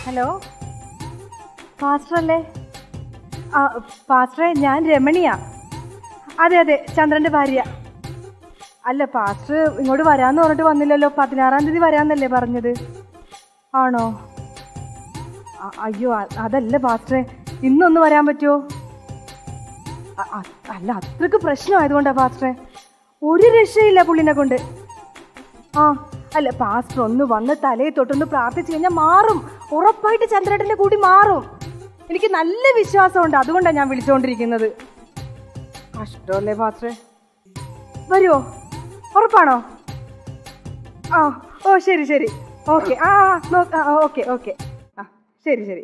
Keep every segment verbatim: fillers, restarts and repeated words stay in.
Hello പാസ്റ്ററല്ലേ? ആ പാസ്റ്ററെ, ഞാൻ രമണിയാ. അതെ അതെ, ചന്ദ്രന്റെ ഭാര്യ. അല്ല, പാസ്റ്റർ ഇങ്ങോട്ട് വരാന്ന് പറഞ്ഞിട്ട് വന്നില്ലല്ലോ. പതിനാറാം തീയതി വരാന്നല്ലേ പറഞ്ഞത്? ആണോ? അയ്യോ അതല്ല പാസ്റ്ററെ, ഇന്നൊന്ന് വരാൻ പറ്റുമോ? അല്ല, അത്രക്ക് പ്രശ്നമായതുകൊണ്ടാ പാസ്റ്ററെ. ഒരു രക്ഷയില്ല പുള്ളിനെ കൊണ്ട്. ആ അല്ല, പാസ്റ്റർ ഒന്ന് വന്ന് തലയിൽ തൊട്ടൊന്ന് പ്രാർത്ഥിച്ചു കഴിഞ്ഞാൽ മാറും. ഉറപ്പായിട്ട് ചന്ദ്രേട്ടന്റെ കൂടി മാറും. എനിക്ക് നല്ല വിശ്വാസമുണ്ട്. അതുകൊണ്ടാണ് ഞാൻ വിളിച്ചുകൊണ്ടിരിക്കുന്നത്. കഷ്ടമല്ലേ പാസ്റ്ററെ? വരുമോ? ഉറപ്പാണോ? ആ ഓ ശരി ശരി, ഓക്കെ. ആ ആ ഓക്കെ ഓക്കെ, ആ ശരി ശരി.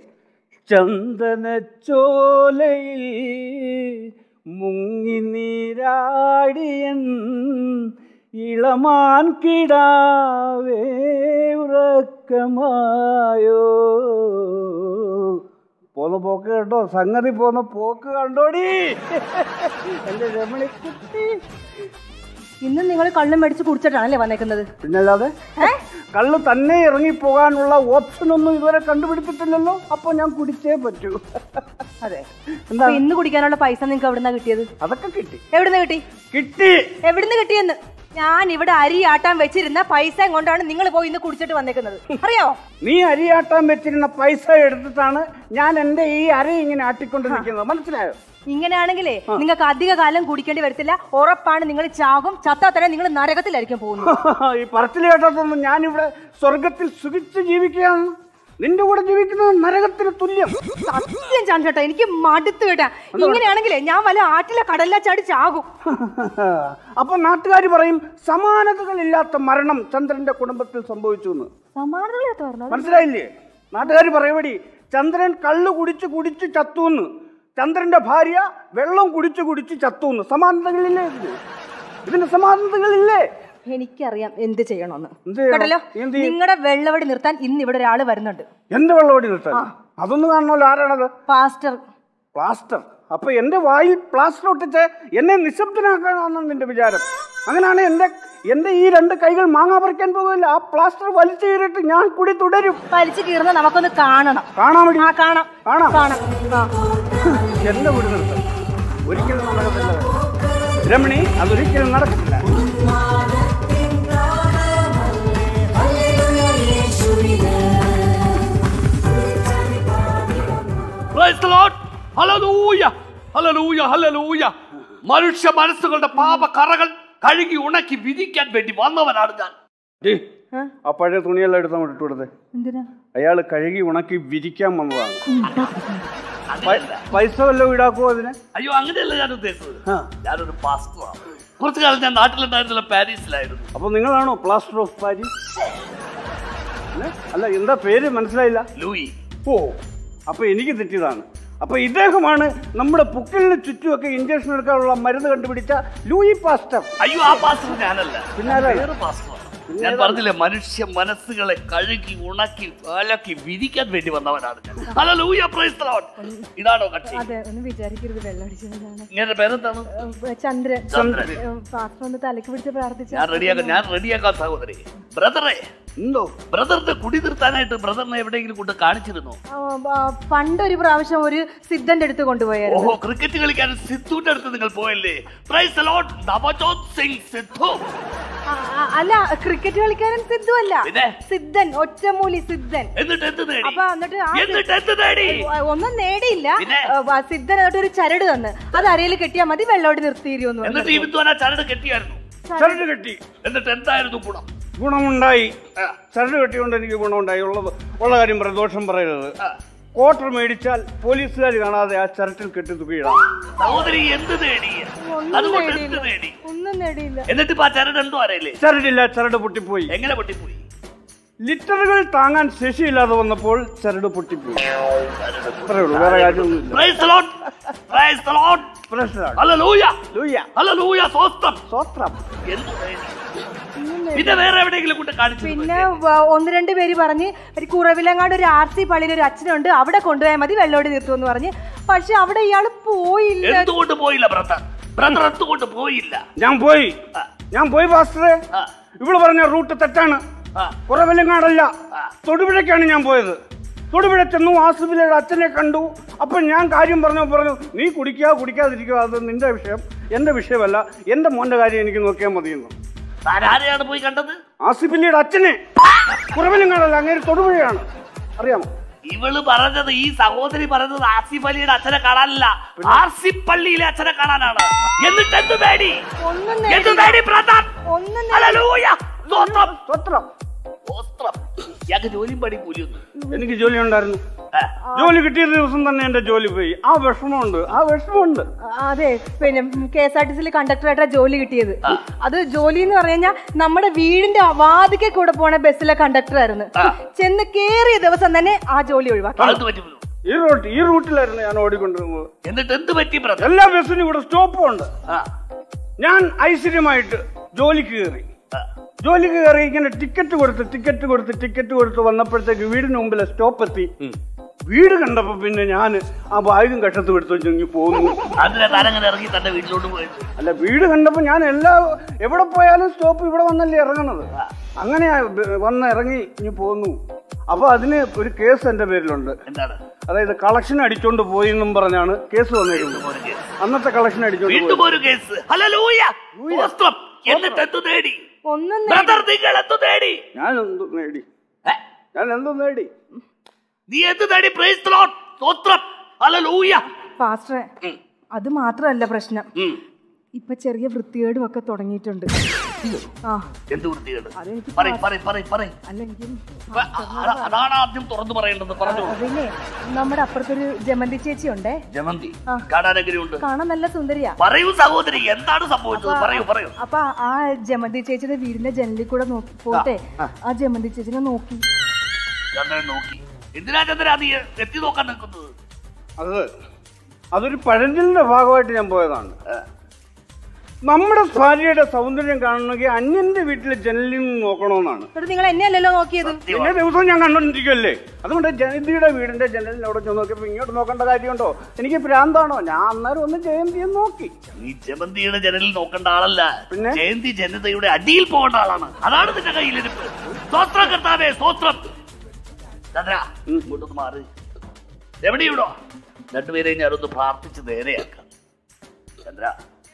ചന്ദനച്ചോലയിൽ മുങ്ങി നീരാടിയൻ ഇളമാൻ കിടാവേ ഉറക്കമായോ. പോന്ന പോക്ക് കേട്ടോ, സംഗതി പോന്ന പോക്ക് കണ്ടോടി എന്റെ രമണി കുട്ടി. ഇന്ന് നിങ്ങൾ കള്ളും മേടിച്ച് കുടിച്ചിട്ടാണല്ലേ വന്നേക്കുന്നത്? പിന്നല്ലാതെ കള്ള് തന്നെ ഇറങ്ങിപ്പോകാനുള്ള ഓപ്ഷൻ ഒന്നും ഇതുവരെ കണ്ടുപിടിച്ചിട്ടില്ലല്ലോ. അപ്പൊ ഞാൻ കുടിച്ചേ പറ്റൂ. അതെ, എന്താ ഇന്ന് കുടിക്കാനുള്ള പൈസ നിങ്ങൾക്ക് എവിടുന്നാ കിട്ടിയത്? അതൊക്കെ കിട്ടി. എവിടുന്ന് കിട്ടി? കിട്ടി. എവിടുന്ന് കിട്ടിയെന്ന്? ഞാൻ ഇവിടെ അരി ആട്ടാൻ വെച്ചിരുന്ന പൈസ കൊണ്ടാണ് നിങ്ങൾ പോയി ഇന്ന് കുടിച്ചിട്ട് വന്നേക്കുന്നത്, അറിയാവോ? നീ അരി ആട്ടാൻ വെച്ചിരുന്ന പൈസ എടുത്തിട്ടാണ് ഞാൻ എന്റെ ഈ അരി ഇങ്ങനെ ആട്ടിക്കൊണ്ട് നിൽക്കുന്നത്, മനസ്സിലായോ? ഇങ്ങനെയാണെങ്കിലേ നിങ്ങൾക്ക് അധിക കാലം കുടിക്കേണ്ടി വരത്തില്ല. ഉറപ്പാണ് നിങ്ങൾ ചാകും. ചത്താ തന്നെ നിങ്ങൾ നരകത്തിലായിരിക്കും പോകുന്നത്. ഈ പറച്ചിൽ കേട്ടതൊന്നും ഞാനിവിടെ സ്വർഗത്തിൽ സുഖിച്ച് ജീവിക്കുകയാണ്. നിന്റെ കൂടെ ജീവിക്കുന്നത് നരകത്തിന് തുല്യം. സത്യം ചന്ദ്രേട്ടാ, എനിക്ക് മടുത്തു കേട്ടാ. ഇങ്ങനെയാണെങ്കിലേ ഞാൻ വല്ല ആറ്റിലെ കടലിലാ ചാടി ചാകും. അപ്പൊ നാട്ടുകാർ പറയും സമാനതകളില്ലാത്ത മരണം ചന്ദ്രന്റെ കുടുംബത്തിൽ സംഭവിച്ചു എന്ന്. സമാനതകളില്ലാത്ത മനസ്സിലായില്ലേ? നാട്ടുകാർ പറയപടി ചന്ദ്രൻ കള്ളു കുടിച്ച് കുടിച്ച് ചത്തൂന്ന്, ചന്ദ്രന്റെ ഭാര്യ വെള്ളം കുടിച്ച് കുടിച്ച് ചത്തൂന്ന്. സമാനതകളില്ലേ? ഇതിന്റെ സമാനതകളില്ലേ? എനിക്കറിയാം എന്ത് ചെയ്യണമെന്ന്. കേട്ടല്ലോ, നിങ്ങളുടെ വെള്ളവടി നിർത്താൻ ഇന്ന് ഇവിടെ ഒരാള് വരുന്നുണ്ട്. എന്റെ വെള്ളവടി നിർത്താൻ? അതൊന്നും കാണണമല്ലോ. ആരാണത്? പാസ്റ്റർ. പ്ലാസ്റ്റർ? അപ്പൊ എന്റെ വായിൽ പ്ലാസ്റ്റർ ഒട്ടിച്ച് എന്നെ നിശബ്ദനാക്കാനാണ് നിന്റെ വിചാരം? അങ്ങനെയാണ് എന്റെ എന്റെ ഈ രണ്ട് കൈകൾ മാങ്ങാ പറിക്കാൻ പോകില്ല. ആ പ്ലാസ്റ്റർ വലിച്ചു കീറിട്ട് ഞാൻ കൂടി തുടരും. വലിച്ചു കീറുന്ന നമുക്കൊന്ന് കാണണം. കാണാൻ വേണ്ടി കാണാം കാണാം കാണാം. എന്റെ വീട് നിർത്താൻ ഒരിക്കലും നടക്കത്തില്ല രമണി, അതൊരിക്കലും നടക്കത്തില്ല. മനുഷ്യ മനസ്സുകളുടെ പാപക്കറകൾ കഴുകി ഉണക്കി വിധിക്കാൻ വേണ്ടി വന്നവനാണ് ഞാൻ. ആ പഴയ തുണിയെല്ലാം എടുത്താൽ ഇട്ടു കൊടുത്തേ. അയാള് കഴുകി ഉണക്കി വിരിക്കാൻ വന്നതാണ്. പൈസ വല്ലതും ഈടാക്കുമോ അതിന്? അയ്യോ, അങ്ങനെയല്ല ഞാൻ ഉദ്ദേശിച്ചത്. ഞാനൊരു പാസ്റ്ററാണ്. കുറച്ചു കാലം ഞാൻ നാട്ടിലുണ്ടായിരുന്നില്ല, പാരീസിലായിരുന്നു. അപ്പൊ നിങ്ങളാണോ പ്ലാസ്റ്റർ ഓഫ് പാരീസ്? അല്ല, എന്താ പേര് മനസ്സിലായില്ല? ലൂയി. ഓ, അപ്പൊ എനിക്ക് തെറ്റിയതാണ്. അപ്പൊ ഇദ്ദേഹമാണ് നമ്മുടെ പുക്കിലിന് ചുറ്റുമൊക്കെ ഇഞ്ചക്ഷൻ എടുക്കാനുള്ള മരുന്ന് കണ്ടുപിടിച്ച ലൂയി പാസ്റ്റർ. അയ്യോ, ആ പാസ്റ്റർ ഞാനല്ല. പിന്നെ പാസ്റ്റർ ഞാൻ പറഞ്ഞില്ലേ, മനുഷ്യ മനസ്സുകളെ കഴുകി ഉണക്കി അലക്കി വിധിക്കാൻ വേണ്ടി വന്നവനാണ് ഞാൻ. ഹല്ലേലൂയ, പ്രൈസ് ദി ലോർഡ്. ഇതാണോ കക്ഷി? അതെ, ഒന്ന് വിചാരിക്കരുത്, വെള്ളടിച്ചതാണ്. ഇങ്ങനെ പേരെന്താണ്? ചന്ദ്രൻ. ചന്ദ്രൻ. പാസ്റ്റർ ഒന്ന് തലക്ക് പിടിച്ച് പ്രാർത്ഥിച്ചു. ഞാൻ റെഡിയാക്കാം, ഞാൻ റെഡിയാക്കാം സഹോദരി. ബ്രദറെ, എന്തോ ബ്രദറിന്റെ കുടി നിർത്താനായിട്ട് ബ്രദറിനെ എവിടെയെങ്കിലും കൊണ്ട് കാണിച്ചിരുന്നോ? പണ്ടൊരു പ്രാവശ്യം ഒരു സിദ്ധന്റെ അടുത്ത് കൊണ്ടുപോയായിരുന്നു. ഓഹോ, ക്രിക്കറ്റ് കളിക്കാൻ സിദ്ധുവിന്റെ അടുത്ത് നിങ്ങൾ പോയല്ലേ? Praise the Lord, Navjot Singh Sidhu. അല്ല, ക്രിക്കറ്റ് കളിക്കാരൻ സിദ്ധു അല്ല, സിദ്ധൻ, ഒറ്റമൂലി സിദ്ധൻ. എന്നിട്ട് എന്ത് നേടി? അപ്പൊ എന്നിട്ട് എന്നിട്ട് എന്ത് നേടി? ഒന്നും നേടിയില്ല. സിദ്ധൻ എന്നിട്ട് ഒരു ചരട് തന്ന്, അത് അരയിൽ കെട്ടിയാൽ മതി, വെള്ളോടി നിർത്തിയിരുന്നു. എന്നിട്ട് ഈ വിദ്വാൻ ആ ചരട് കെട്ടിയായിരുന്നു? ചരട് കെട്ടി. എന്നിട്ട് എന്തായിരുന്നു ഗുണം? ഗുണമുണ്ടായി. ചരട് കെട്ടിക്കൊണ്ട് എനിക്ക് ഗുണമുണ്ടായി. ഉള്ളത് ഉള്ള കാര്യം പറ, ദോഷം പറയരുത്. ക്വാർട്ടർ മേടിച്ചാൽ പോലീസുകാർ കാണാതെ ആ ചരട്ടിൽ കെട്ടി തുകയിടാം. സഹോദരി, എന്ത് നേടി? ഒന്നും നേടിയില്ല. എന്നിട്ട് ഇപ്പൊ ആ ചരട് എന്തോ അറിയില്ലേ? ചരടില്ല, ചരട് പൊട്ടിപ്പോയി. എങ്ങനെ പൊട്ടിപ്പോയി? ലിറ്ററുകൾ താങ്ങാൻ ശേഷിയില്ലാതെ വന്നപ്പോൾ ചരട് പൊട്ടിപ്പോയി. അത്രേ ഉള്ളൂ, വേറെ കാര്യമൊന്നുമില്ല. പിന്നെ വേറെ എവിടെയെങ്കിലും കൊണ്ട് കാണിച്ചു? പിന്നെ ഒന്ന് രണ്ട് പേര് പറഞ്ഞ് ഒരു കുറവിലങ്ങാട് ഒരു ആർ സി പള്ളിയിൽ ഒരു അച്ഛനുണ്ട്, അവിടെ കൊണ്ടുപോയാൽ മതി, വെള്ളോടി നിർത്തും എന്ന് പറഞ്ഞ്. പക്ഷെ അവിടെ ഇയാള് പോയില്ല. എന്തുകൊണ്ട് പോയില്ല ബ്രദർ? ബ്രദർ എന്തുകൊണ്ട് പോയില്ല? ഞാൻ പോയി ഞാൻ പോയി പാസ്റ്ററെ. ഇവിടെ പറഞ്ഞ റൂട്ട് തെറ്റാണ്. കുറവിലങ്ങാടല്ല, തൊടുപുഴയ്ക്കാണ് ഞാൻ പോയത്. തൊടുപുഴ ചെന്നു, ആസിഫലിയുടെ അച്ഛനെ കണ്ടു. അപ്പം ഞാൻ കാര്യം പറഞ്ഞു പറഞ്ഞു നീ കുടിക്കുക കുടിക്കാതിരിക്കുക, അത് നിന്റെ വിഷയം, എൻ്റെ വിഷയമല്ല, എൻ്റെ മോൻ്റെ കാര്യം എനിക്ക് നോക്കിയാൽ മതിയെന്നു. ആരെയാണ് പോയി കണ്ടത്? ആസിഫലിയുടെ അച്ഛനെ. കുറവിലങ്ങാടല്ല, അങ്ങനെ തൊടുപുഴയാണ്, അറിയാമോ? ഇവള് പറഞ്ഞത്, ഈ സഹോദരി പറഞ്ഞത് ആസിഫ് അലിയുടെ അച്ഛനെ കാണാനല്ല, ആസിഫ് പള്ളിയിലെ അച്ഛനെ കാണാനാണ്. എന്നിട്ട് എന്ത് നേടി? എന്ത് നേടി ബ്രദർ? ഹല്ലേലൂയ. സ്തോത്രം സ്വത്രം സ്തോത്രം. ഇയാൾക്ക് ജോലിയും പണി കൂലിയൊന്നും. എനിക്ക് ജോലി ഉണ്ടായിരുന്നു. ജോലി കിട്ടിയ ദിവസം തന്നെ എന്റെ ജോലി പോയി. ആ വിഷമമുണ്ട്, ആ വിഷമമുണ്ട്. അതെ, പിന്നെ കെ എസ് ആർ ടി സിയിൽ കണ്ടക്ടറായിട്ടാ ജോലി കിട്ടിയത്. അത് ജോലി എന്ന് പറഞ്ഞു കഴിഞ്ഞാൽ നമ്മുടെ വീടിന്റെ വാതിക്കെ കൂടെ പോണ ബസ്സിലെ കണ്ടക്ടർ ആയിരുന്നു. ചെന്ന് കേറിയ ദിവസം തന്നെ ആ ജോലി ഒഴിവാക്കി. ഈ റൂട്ട് ഈ റൂട്ടിലായിരുന്നു ഞാൻ ഓടിക്കൊണ്ടിരുന്നത്. എന്നിട്ട് എന്ത് പറ്റി? എല്ലാ ബസ്സിനും ഇവിടെ സ്റ്റോപ്പും ഉണ്ട്. ഞാൻ ഐശ്വര്യമായിട്ട് ജോലിക്ക് കയറി. ജോലിക്ക് കയറി ഇങ്ങനെ ടിക്കറ്റ് കൊടുത്ത് ടിക്കറ്റ് കൊടുത്ത് ടിക്കറ്റ് കൊടുത്ത് വന്നപ്പോഴത്തേക്ക് വീടിന് മുമ്പിലെ സ്റ്റോപ്പ് എത്തി. വീട് കണ്ടപ്പോ പിന്നെ ഞാൻ ആ ബാഗും കഷത്ത് എടുത്തു ചെങ്ങി പോന്നു. ഇറങ്ങി തന്റെ വീട്ടിലോട്ട് പോയത് അല്ല, വീട് കണ്ടപ്പോ ഞാൻ എല്ലാ എവിടെ പോയാലും സ്റ്റോപ്പ് ഇവിടെ വന്നല്ലേ ഇറങ്ങുന്നത്. അങ്ങനെ വന്ന് ഇറങ്ങി ഇനി പോന്നു. അപ്പൊ അതിന് ഒരു കേസ് എന്റെ പേരിലുണ്ട്. എന്താണ്? അതായത് കളക്ഷൻ അടിച്ചോണ്ട് പോയി എന്നും പറഞ്ഞാണ് കേസ് വന്നിരുന്നത്. അന്നത്തെ കളക്ഷൻ അടിച്ചോണ്ട് ഞാൻ എന്തു നേടി? ഞാൻ എന്തു നേടി? നീ എന്ത് നേടി? Praise the Lord. സ്തോത്രം. ഹല്ലേലൂയ. പാസ്റ്ററെ, അത് മാത്രമല്ല പ്രശ്നം. ഇപ്പൊ ചെറിയ വൃത്തികേടും ഒക്കെ തുടങ്ങിയിട്ടുണ്ട്. എന്ത് വൃത്തികേട്? അതാണ് ആദ്യം തുറന്നു പറയേണ്ടത്. പറഞ്ഞു. അതിനെ നമ്മുടെ അപ്പുറത്തൊരു ജമന്തി ചേച്ചി ഉണ്ടേ. ജമന്തി കാണാൻ എങ്ങനെയുണ്ട്? കാണാൻ നല്ല സുന്ദരിയാ. പറയൂ സഹോദരി, എന്താണ് സംഭവിച്ചത്? പറയൂ പറയൂ. അപ്പൊ ആ ജമന്തി ചേച്ചിയുടെ വീടിന്റെ ജനലിൽ കൂടെ പോട്ടെ ആ ജമന്തി ചേച്ചിനെ നോക്കി. ചന്ദ്രൻ നോക്കി. എന്തിനാ ചന്ദ്രൻ നീ എത്തി നോക്കാൻ നിൽക്കുന്നത്? അത് അതൊരു പഴഞ്ചലിന്റെ ഭാഗമായിട്ട് ഞാൻ പോയതാണ്. നമ്മുടെ ഭാര്യയുടെ സൗന്ദര്യം കാണണമെങ്കിൽ അന്യന്റെ വീട്ടിലെ ജനലിൽ നിന്ന് നോക്കണമെന്നാണ്. നിങ്ങൾ എന്നെ അല്ലല്ലോ നോക്കിയത്. എല്ലാ ദിവസവും ഞാൻ കണ്ടോണ്ടിരിക്കുമല്ലേ. അതുകൊണ്ട് ജയന്തിയുടെ വീടിന്റെ ജനലിൽ അവിടെ ചെന്ന് നോക്കിയപ്പോ ഇങ്ങോട്ട് നോക്കേണ്ട കാര്യമുണ്ടോ? എനിക്ക് ഭ്രാന്താണോ? ഞാൻ അന്നേരം ഒന്ന് ജയന്തിയെ നോക്കി. നീ ജയന്തിയുടെ ജനലിൽ നോക്കേണ്ട ആളല്ല, പിന്നെ ജയന്തി ജനതയുടെ അടിയിൽ പോകേണ്ട ആളാണ്. അതാണ് നിന്റെ കയ്യിലിരിപ്പ്. സ്തോത്രം കർത്താവേ, സ്തോത്രം. ചന്ദ്ര ഇങ്ങോട്ടൊന്ന് മാറി. എവിടെയുണ്ടോ? രണ്ടുപേരെയും ഞാനൊന്ന് പ്രാർത്ഥിച്ച് നേരെയാക്കാം. ചന്ദ്ര,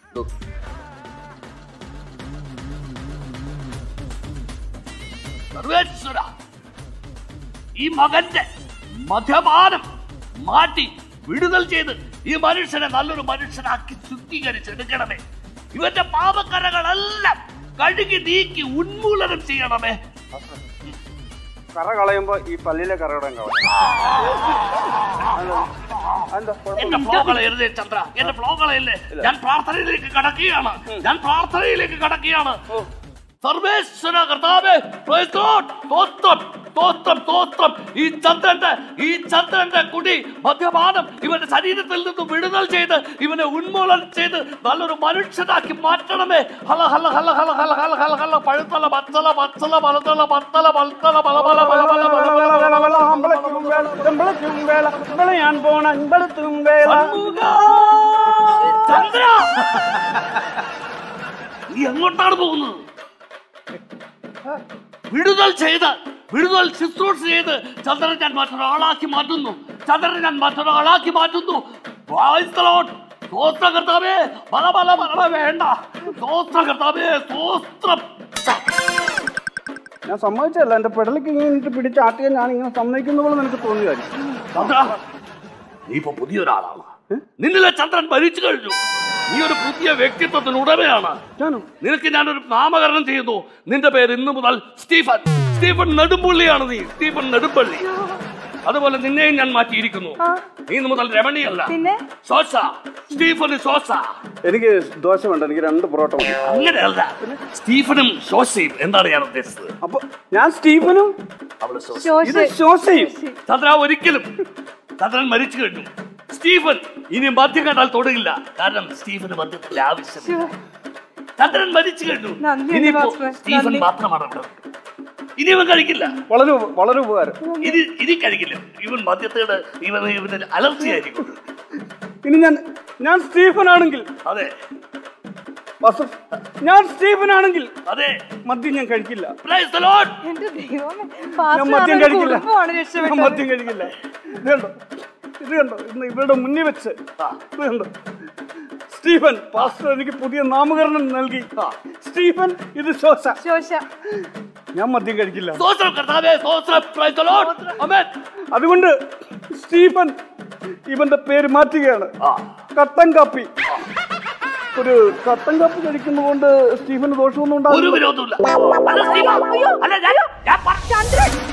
സർവേശ്വര, ഈ മകന്റെ മദ്യപാനം മാറ്റി വിടുതൽ ചെയ്ത് ഈ മനുഷ്യനെ നല്ലൊരു മനുഷ്യനാക്കി ശുദ്ധീകരിച്ചെടുക്കണമേ. ഇവന്റെ പാപക്കറകളെല്ലാം കഴുകി നീക്കി ഉന്മൂലനം ചെയ്യണമേ. കറ കളയുമ്പോ ഈ പല്ലിലെ കറകടം കളയും. എന്റെ ഫ്ലോ കളയരുതേ ചന്ദ്ര, എന്റെ ഫ്ലോ കളയല്ലേ. ഞാൻ പ്രാർത്ഥനയിലേക്ക് കടക്കുകയാണ്, ഞാൻ പ്രാർത്ഥനയിലേക്ക് കടക്കുകയാണ്. സർവേശ്വര കർത്താവേ, പ്രൈസ് ഗോഡ്. സ്തോത്രം സ്തോത്രം സ്തോത്രം. ഈ ചന്ദ്രന്റെ ഈ ചന്ദ്രന്റെ കുടി മദ്യപാനം ഇവന്റെ ശരീരത്തിൽ നിന്ന് വിടുതൽ ചെയ്ത് ഇവനെ ഉന്മൂലനം ചെയ്ത് നല്ലൊരു മനുഷ്യനാക്കി മാറ്റണമേ. ഹല ഹല ഹല ഹല ഹല ഹല ഹല ഹല പഴുത്തല മത്തല മത്തല മലതല മത്തല മൽത്തല മല മല മല മല ചന്ദ്ര, നീ എങ്ങോട്ടാണ് പോകുന്നത്? വിടുതൽ ചെയ്ത് വിടുതൽ ശുശ്രൂഷ ചെയ്ത് ചന്ദ്രൻ ഞാൻ മറ്റൊരാളാക്കി മാറ്റുന്നു. ചന്ദ്രൻ ഞാൻ മറ്റൊരാളാക്കി മാറ്റുന്നു. സ്തോത്രം കർത്താവേ, പല പല പല വേണ്ട. സ്തോത്രം കർത്താവേ, സ്തോത്രം. ഞാൻ സമ്മതിച്ചല്ല, എന്റെ പെടലിക്ക് ഇങ്ങനെ പിടിച്ചാട്ടിയാൽ ഞാൻ ഇങ്ങനെ സമ്മതിക്കുന്ന പോലെ നിനക്ക് തോന്നിയായിരിക്കും. നീ ഇപ്പൊ പുതിയൊരാളാണ്. നിന്നിലെ ചന്ദ്രൻ ഭരിച്ചു കഴിഞ്ഞു. നീ ഒരു പുതിയ വ്യക്തിത്വത്തിന് ഉടമയാണ്. നിനക്ക് ഞാനൊരു നാമകരണം ചെയ്യുന്നു. നിന്റെ പേര് ഇന്നു മുതൽ സ്റ്റീഫൻ. സ്റ്റീഫൻ നെടുമ്പള്ളിയാണ്. നീ സ്റ്റീഫൻ നെടുമ്പള്ളി. അതുപോലെ നിന്നെയും ഞാൻ മാറ്റിയിരിക്കുന്നു. നീ ഇന്നു മുതൽ രമണിയല്ല, സോസ. Stephen Sousa. എനിക്ക് ദോശ വേണ്ട, എനിക്ക് രണ്ട് പൊറോട്ട. അങ്ങനെയല്ല, സ്റ്റീഫനും സോസയും എന്താണ് ഞാൻ ഉദ്ദേശിച്ചത്? അപ്പൊ ഞാൻ സ്റ്റീഫനും സോസയും. ചന്ദ്ര, ഒരിക്കലും ചന്ദ്രൻ മരിച്ചു കഴിഞ്ഞു. സ്റ്റീഫൻ ഇനി മദ്യം കണ്ടാൽ തൊടുകില്ല. കാരണം സ്റ്റീഫന് മദ്യത്തിന്റെ ആവശ്യമില്ല. ചന്ദ്രൻ മരിച്ചു കഴിഞ്ഞു. ഇനിയിപ്പോ സ്റ്റീഫൻ മാത്രമാണ് അവിടെ. ഇനി ഇവൻ കഴിക്കില്ല. വളരെ വളരെ ഉപകാരം. ഇനി ഇനി കഴിക്കില്ല. ഇവൻ മദ്യത്തോട് ഇവൻ ഇവന് അലർജി ആയിരിക്കും. ഇനി ഞാൻ ഞാൻ സ്റ്റീഫൻ ആണെങ്കിൽ അതെ പാസ്റ്റർ, ഞാൻ സ്റ്റീഫൻ ആണെങ്കിൽ അതെ മദ്യം ഞാൻ കഴിക്കില്ല. Praise the Lord. എന്റെ ദൈവമേ, ഞാൻ പാസ്റ്റർ മദ്യം ആണ് കഴിക്കില്ല. കുടുംബമാണ് ഞാൻ രക്ഷപ്പെട്ടത്. മദ്യം കഴിക്കില്ല. ഇത് കണ്ടോ, ഇത് കണ്ടോ, ഇന്ന് ഇവരുടെ മുന്നിൽ വെച്ച് ഇത് കണ്ടോ, സ്റ്റീഫൻ പാസ്റ്റർ എനിക്ക് പുതിയ നാമകരണം നൽകി. സ്റ്റീഫൻ ഇത് ശോശ. ശോശ. ഞാൻ മദ്യം കഴിക്കില്ല. സ്തോത്രം കർത്താവേ, സ്തോത്രം. Praise the Lord. ആമേൻ. അതുകൊണ്ട് സ്റ്റീഫൻ ഇവന്റെ പേര് മാറ്റുകയാണ്. കട്ടൻ കാപ്പി. ഒരു കട്ടൻ കാപ്പി കഴിക്കുന്നതുകൊണ്ട് സ്റ്റീഫന് ദോഷമൊന്നും ഒരു ഉണ്ടാവില്ല. വിരോധമില്ല. അല്ല സ്റ്റീഫൻ, അല്ല ഞാൻ ഞാൻ പറ- ചന്ദ്രൻ